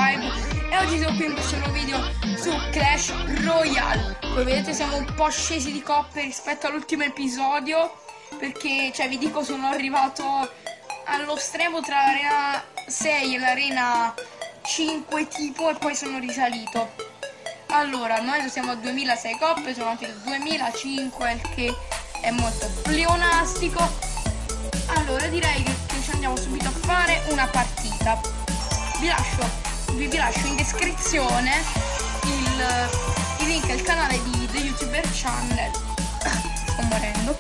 subscribe. E oggi sono qui in questo nuovo video su Clash Royale. Come vedete siamo un po' scesi di coppe rispetto all'ultimo episodio, perché vi dico, sono arrivato allo stremo tra l'arena 6 e l'arena 5 tipo, e poi sono risalito. Allora, noi siamo a 2006 coppe, sono andati al 2005, il che è molto pleonastico. Allora direi che ci andiamo subito a fare una partita. Vi lascio in descrizione il link al canale di The YouTuber Channel. Sto morendo.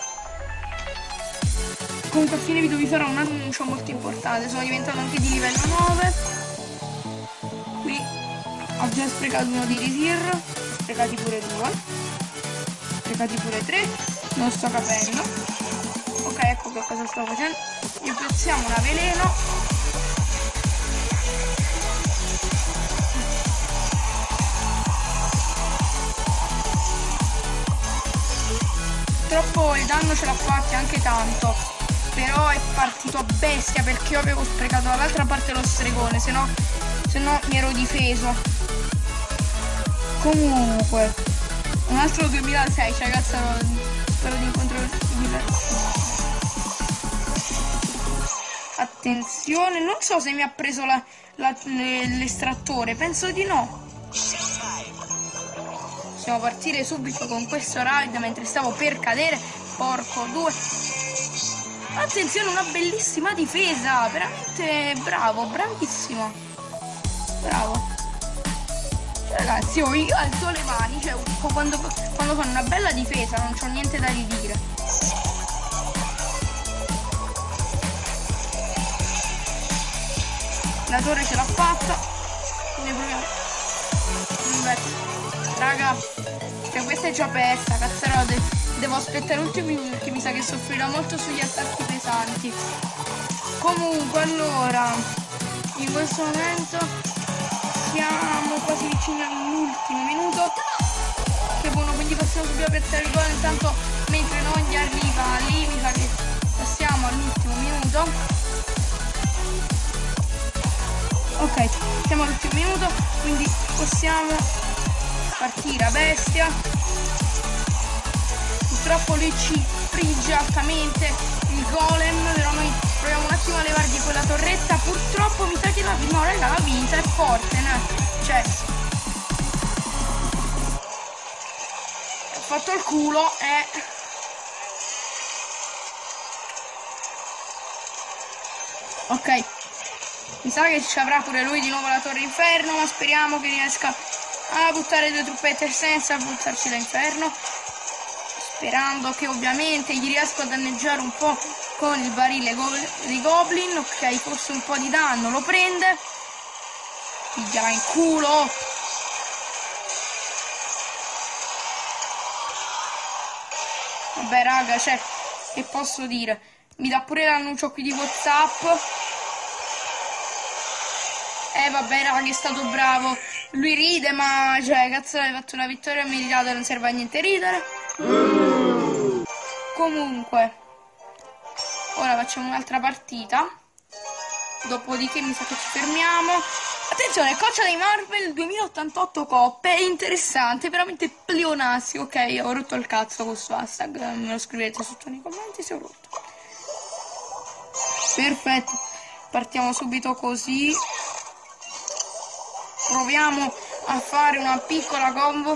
Comunque a fine video vi farò un annuncio molto importante. Sono diventato anche di livello 9. Qui ho già sprecato uno di Resir, sprecati pure 2, sprecati pure 3, non sto capendo. Ok, ecco che cosa sto facendo. Gli piazziamo una veleno. Purtroppo il danno ce l'ha fatti anche tanto, però è partito a bestia perché io avevo sprecato dall'altra parte lo stregone, se no mi ero difeso. Comunque un altro 2006, ragazzi, spero di incontrare attenzione, non so se mi ha preso l'estrattore, penso di no. Possiamo partire subito con questo raid mentre stavo per cadere. Porco due. Attenzione, una bellissima difesa, veramente bravo, bravissimo, bravo. Ragazzi, io alzo le mani, quando fanno una bella difesa non c'ho niente da ridire. La torre ce l'ha fatta. Ne proviamo. Beh, raga, questa è già persa, cazzarola. Devo aspettare l'ultimo minuto perché mi sa che soffrirà molto sugli attacchi pesanti. Comunque, allora, in questo momento siamo quasi vicini all'ultimo minuto. Che buono, quindi possiamo subito apertare il gol. Intanto mentre non gli arriva lì, mi sa che passiamo all'ultimo minuto. Ok, siamo all'ultimo minuto, quindi possiamo partire a bestia. Purtroppo lui ci frigge altamente il golem, però noi proviamo un attimo a levargli quella torretta. Purtroppo mi sa che l'ha vinta, è forte, né? Ho fatto il culo e... Ok. Mi sa che ci avrà pure lui di nuovo la torre inferno, ma speriamo che riesca a buttare 2 truppette senza buttarci da inferno. Sperando che ovviamente gli riesco a danneggiare un po' con il barile di Goblin. Ok, forse un po' di danno lo prende. Pigliala in culo. Vabbè raga, che posso dire? Mi dà pure l'annuncio qui di WhatsApp. Vabbè raga, è stato bravo. Lui ride, ma cazzo, hai fatto una vittoria meritata, non serve a niente ridere. Comunque ora facciamo un'altra partita, dopodiché mi sa che ci fermiamo. Attenzione, coccia dei Marvel 2088 coppe, è interessante, veramente pleonastico. Ok, ho rotto il cazzo con questo hashtag, me lo scrivete sotto nei commenti se ho rotto. Perfetto, partiamo subito così. Proviamo a fare una piccola combo.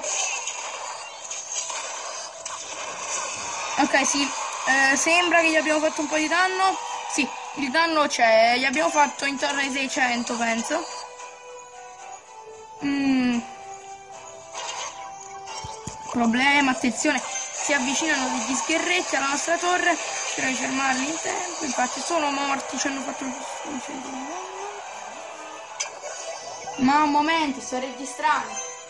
Ok, sì, sembra che gli abbiamo fatto un po' di danno. Sì, il danno c'è, gli abbiamo fatto intorno ai 600, penso. Problema, attenzione, si avvicinano degli sgherretti alla nostra torre. Spero di fermarli in tempo, infatti sono morti, ci hanno fatto un ma un momento, sto registrando.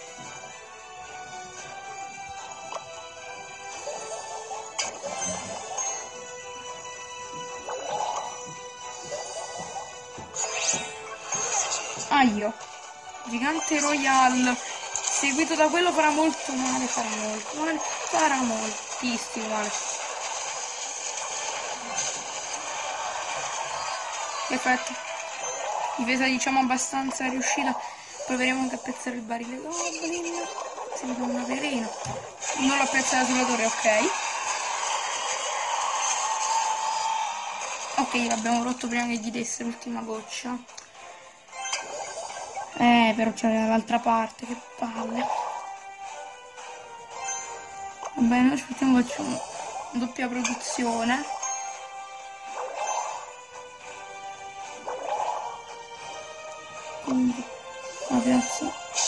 Aio. Gigante Royale. Seguito da quello farà molto male, farà moltissimo male. Perfetto. difesa diciamo abbastanza riuscita. Proveremo anche a pezzare il barile Goblin. Se mi fa una veleno. Non l'ho pezzata sulla torre, ok. Ok, l'abbiamo rotto prima che gli desse l'ultima goccia. Però c'era l'altra parte, che palle. Va bene, aspettiamo, facciamo doppia produzione. Quindi la piazza.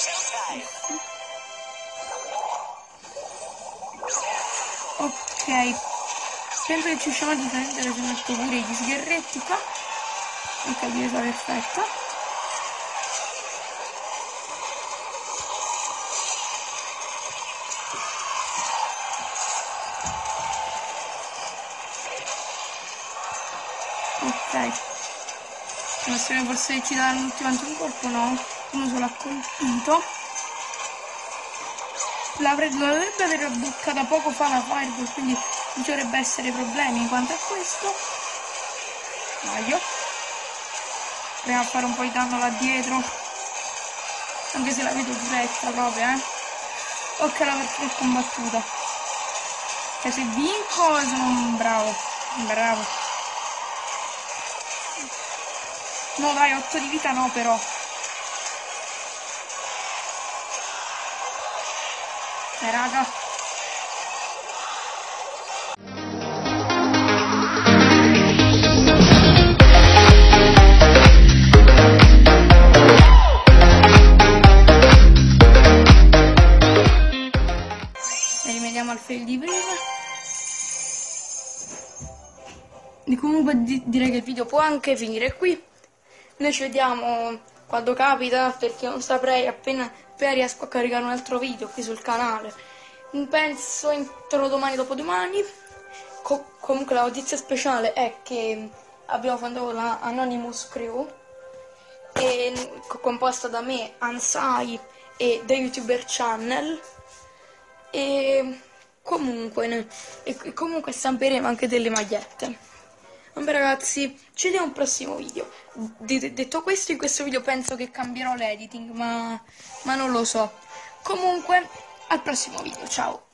Ok, penso che ci usciamo di prendere, se metto pure gli sgherretti qua. Ok, difesa perfetta. Ok, il nostro forse ci dà un colpo, no? Uno solo ha colpito. La dovrebbe aver bloccata poco fa la Fireball, quindi non ci dovrebbe essere problemi in quanto a questo. Sbaglio. Proviamo a fare un po' di danno là dietro. Anche se la vedo diretta proprio, Ok, la partita è combattuta. Cioè se vinco sono bravo. Bravo. No dai, 8 di vita no però. Raga. E rimediamo al fail di prima. E comunque direi che il video può anche finire qui. Noi ci vediamo quando capita, perché non saprei, appena riesco a caricare un altro video qui sul canale. Penso entro domani, dopodomani. Comunque la notizia speciale è che abbiamo fondato la Anonymous Crew, composta da me, Ansai e The YouTuber Channel. E comunque stamperemo anche delle magliette. Vabbè ragazzi, ci vediamo al prossimo video. Detto questo, in questo video penso che cambierò l'editing, ma non lo so. Comunque, al prossimo video, ciao!